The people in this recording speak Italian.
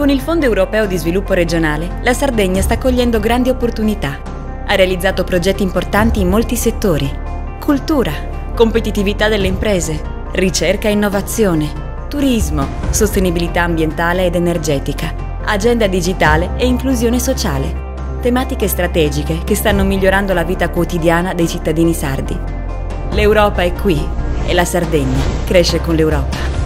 Con il Fondo Europeo di Sviluppo Regionale, la Sardegna sta cogliendo grandi opportunità. Ha realizzato progetti importanti in molti settori: cultura, competitività delle imprese, ricerca e innovazione, turismo, sostenibilità ambientale ed energetica, agenda digitale e inclusione sociale. Tematiche strategiche che stanno migliorando la vita quotidiana dei cittadini sardi. L'Europa è qui e la Sardegna cresce con l'Europa.